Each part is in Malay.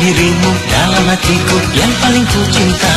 dirimu dalam hatiku yang paling ku cinta.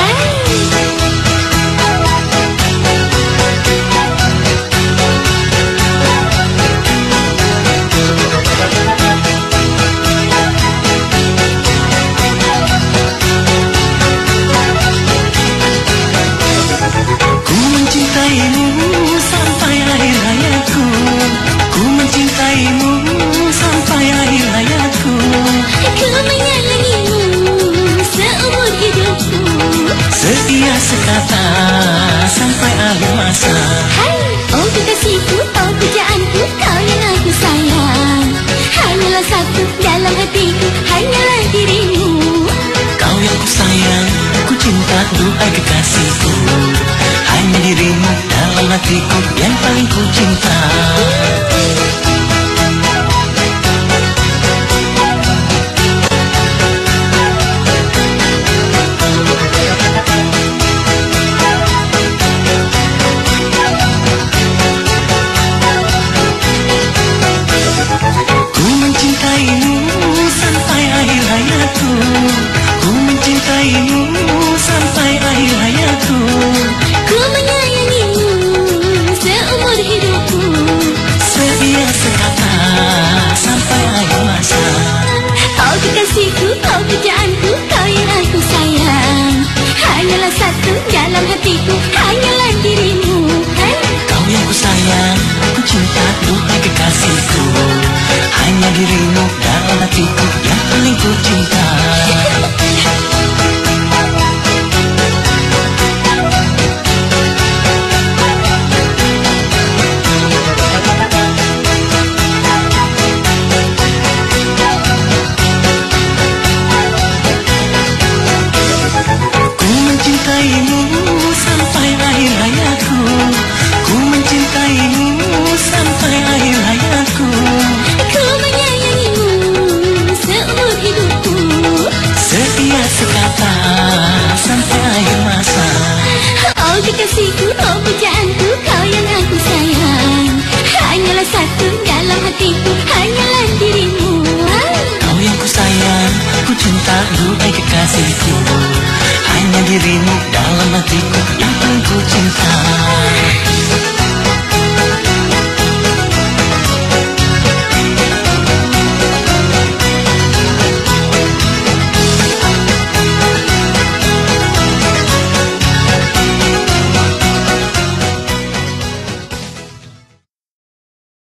Ku mencintaimu sampai akhir hayatku. Ku mencintaimu sampai akhir hayatku. Ku menyayangimu seumur hidupku. Setia sekata sampai akhir masa. Hai, oh kekasihku, oh pujaanku, kau yang aku sayang. Hanyalah satu dalam hatiku, hanyalah dirimu. Kau yang ku sayang, ku cinta, duhai kekasihku. Hanya dirimu dalam hatiku yang paling ku cinta. Ku mencintaimu sampai akhir hayatku. Ku mencintaimu sampai akhir hayatku. Ku menyayangimu seumur hidupku. Setia sekata sampai akhir masa. Oh kekasihku, oh pujaanku, kau yang aku sayang. Hanyalah satu dalam hatiku, hanyalah dirimu. Hai, Kau yang ku sayang, ku cinta, duhai kekasihku. Hanya dirimu dalam hatiku yang paling ku cinta. Ku mencintaimu sampai akhir hayatku. Ku mencintaimu sampai akhir hayatku. ku menyayangimu seumur hidupku. Setia sekata sampai akhir masa. Oh kekasihku, oh pujaanku, kau yang aku sayang. Hanyalah satu dalam hatiku, hanyalah dirimu. Kau yang ku sayang, ku cinta, duhai kekasihku. Hanya dirimu dalam hatiku yang paling ku cinta.